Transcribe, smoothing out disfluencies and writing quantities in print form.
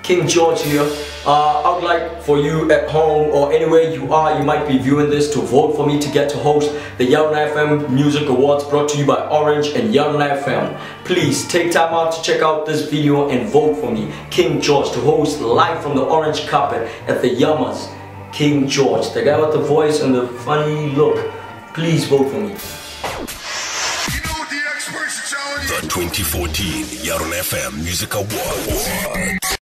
King George here. I would like for you at home or anywhere you are, you might be viewing this, to vote for me to get to host the YAMAS FM Music Awards brought to you by Orange and YAMAS FM. Please take time out to check out this video and vote for me, King George, to host live from the orange carpet at the YAMAS King George. The guy with the voice and the funny look. Please vote for me. The 2014 YAMAS FM Music Awards.